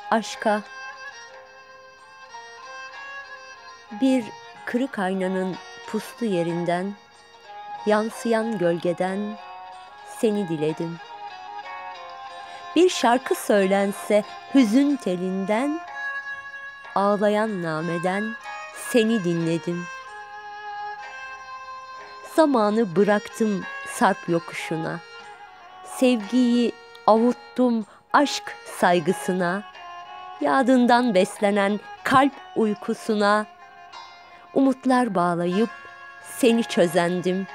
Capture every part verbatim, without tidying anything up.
aşka. Bir kırık aynanın puslu yerinden, yansıyan gölgeden seni diledim. Bir şarkı söylense hüzün telinden, ağlayan nameden seni dinledim. Zamanı bıraktım sarp yokuşuna, sevgiyi avuttum aşk saygısına, yadından beslenen kalp uykusuna, umutlar bağlayıp seni çözendim.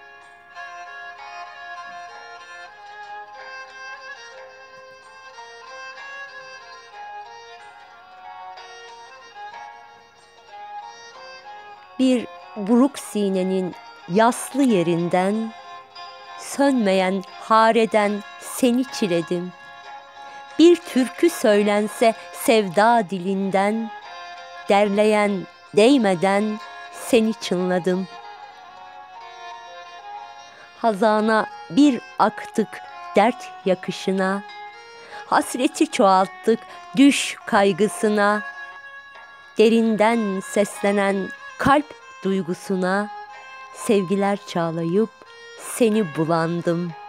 Bir buruk sinenin yaslı yerinden, sönmeyen hareden seni çiledim. Bir türkü söylense sevda dilinden, derleyen değmeden seni çınladım. Hazana bir aktık dert yakışına, hasreti çoğalttık düş kaygısına, derinden seslenen kalp duygusuna, sevgiler çağlayıp seni bulandım.